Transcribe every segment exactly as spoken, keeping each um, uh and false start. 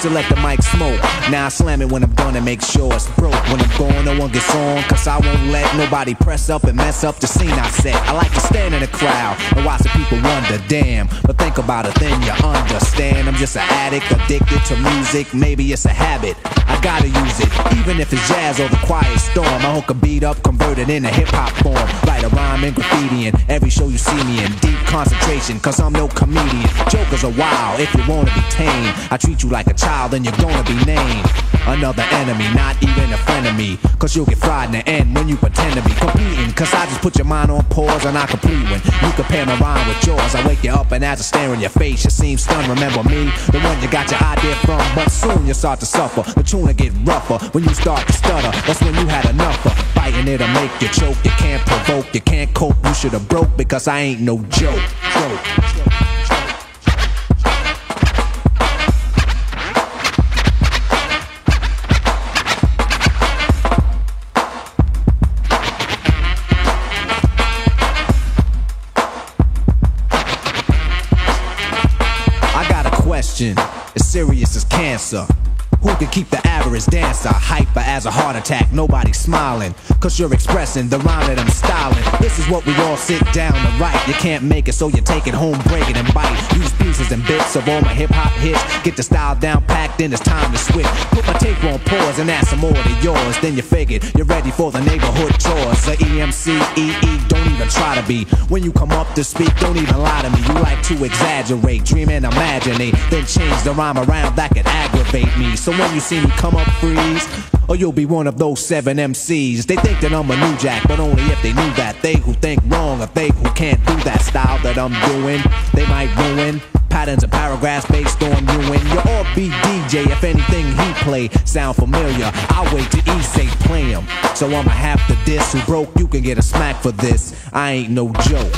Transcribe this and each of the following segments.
used to let the mic smoke. Now I slam it when I'm done and make sure it's broke. When I'm gone, no one gets on, cause I won't let nobody press up and mess up the scene I set. I like to stand in the crowd and watch the people wonder, damn. But think about it, then you understand. I'm just an addict, addicted to music. Maybe it's a habit, I gotta use it. Even if it's jazz or the quiet storm, I hook a beat up, convert it into hip-hop form. Write a rhyme and graffiti in every show you see me in. Deep concentration, cause I'm no comedian. Jokers are wild, if you wanna be tame. I treat you like a child and you're gonna be named another enemy, not even a friend of me. Cause you'll get fried in the end when you pretend to be competing. Cause I just put your mind on pause and I complete when you compare my rhyme with yours. I wake you up and as I stare in your face, you seem stunned. Remember me, the one you got your idea from. But soon you start to suffer, the tune will get rougher. When you start to stutter, that's when you had enough of fighting. It'll make you choke, you can't provoke, you can't cope. You should've broke because I ain't no joke. joke. Question, as serious as cancer. Who can keep the average dancer hyper as a heart attack? Nobody's smiling, cause you're expressing the rhyme that I'm styling. This is what we all sit down to write. You can't make it, so you take it home, break it and bite. Use pieces and bits of all my hip-hop hits. Get the style down packed, then it's time to switch. Put my tape on pause and add some more to yours. Then you figured you're ready for the neighborhood chores. The E M C, E E, don't even try to be. When you come up to speak, don't even lie to me. You like to exaggerate, dream and imaginate, then change the rhyme around that could aggravate me. So when you see me come up, freeze, or you'll be one of those seven M Cs. They think that I'm a new jack, but only if they knew that. They who think wrong, or they who can't do that style that I'm doing, they might ruin patterns and paragraphs based on you and your all beat D J. If anything he play sound familiar, I'll wait till E say play him. So I'ma have to diss who broke, you can get a smack for this. I ain't no joke.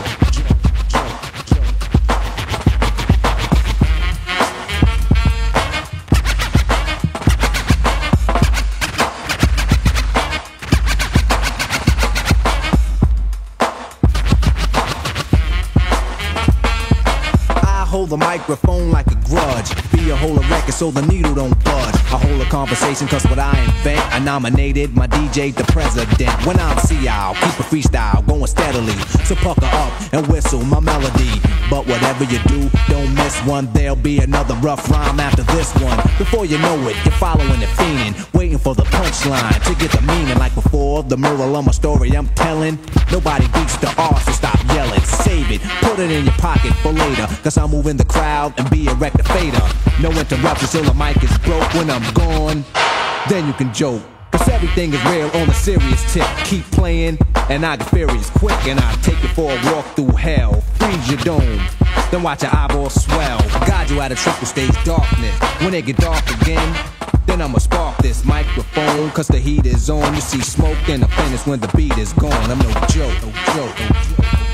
Hold the microphone like a grudge. Be a whole of record so the needle don't budge. I hold a conversation cause what I invent, I nominated my D J the president. When I'm C, I'll keep a freestyle going steadily. So pucker up and whistle my melody. But whatever you do, don't miss one. There'll be another rough rhyme after this one. Before you know it, you're following the fiending, waiting for the punchline to get the meaning. Like before, the moral of my story I'm telling. Nobody beats the R, so stop yelling. Save it, put it in your pocket for later. Cause I'm moving the crowd and be a rectificator. No interruptions till the mic is broke. When I'm gone, then you can joke. Cause everything is real on a serious tip. Keep playing and I get furious quick. And I'll take you for a walk through hell. Freeze your dome, then watch your eyeballs swell. Guide you out of triple stage darkness. When it get dark again, then I'ma spark this microphone. Cause the heat is on. You see smoke and the finish when the beat is gone. I'm no joke, no joke, no joke.